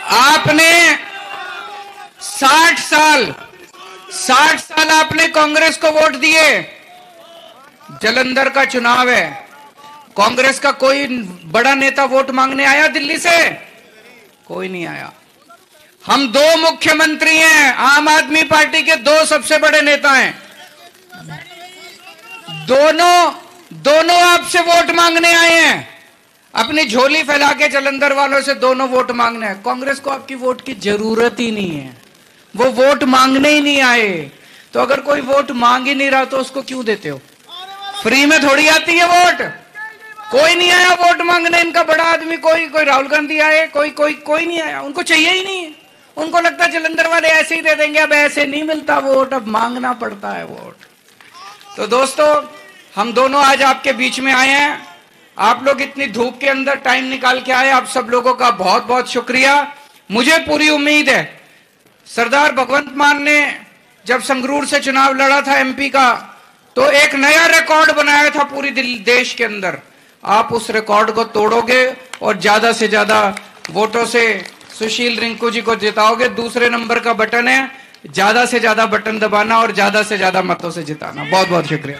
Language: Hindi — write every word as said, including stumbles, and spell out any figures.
आपने साठ साल साठ साल आपने कांग्रेस को वोट दिए। जालंधर का चुनाव है, कांग्रेस का कोई बड़ा नेता वोट मांगने आया दिल्ली से? कोई नहीं आया। हम दो मुख्यमंत्री हैं, आम आदमी पार्टी के दो सबसे बड़े नेता हैं, दोनों दोनों आपसे वोट मांगने आए हैं। अपनी झोली फैला के जालंधर वालों से दोनों वोट मांगने हैं। कांग्रेस को आपकी वोट की जरूरत ही नहीं है, वो वोट मांगने ही नहीं आए। तो अगर कोई वोट मांग ही नहीं रहा तो उसको क्यों देते हो? फ्री में थोड़ी आती है वोट। कोई नहीं आया वोट मांगने, इनका बड़ा आदमी कोई कोई राहुल गांधी आए, कोई कोई कोई नहीं आया। उनको चाहिए ही नहीं, उनको लगता है जालंधर वाले ऐसे ही दे देंगे। अब ऐसे नहीं मिलता वोट, अब मांगना पड़ता है वोट। तो दोस्तों, हम दोनों आज आपके बीच में आए हैं। आप लोग इतनी धूप के अंदर टाइम निकाल के आए, आप सब लोगों का बहुत बहुत शुक्रिया। मुझे पूरी उम्मीद है, सरदार भगवंत मान ने जब संगरूर से चुनाव लड़ा था एमपी का, तो एक नया रिकॉर्ड बनाया था पूरी देश के अंदर। आप उस रिकॉर्ड को तोड़ोगे और ज्यादा से ज्यादा वोटों से सुशील रिंकू जी को जिताओगे। दूसरे नंबर का बटन है, ज्यादा से ज्यादा बटन दबाना और ज्यादा से ज्यादा मतों से जिताना। बहुत बहुत शुक्रिया।